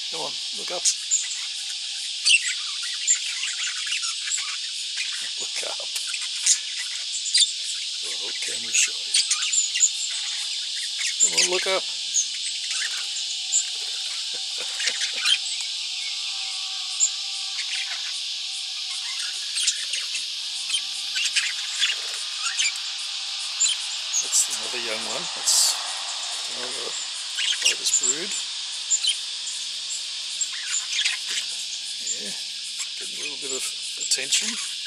Come on, look up. Look up. Oh, camera shy. Come on, look up. That's another young one. That's another latest brood. Yeah, getting a little bit of attention.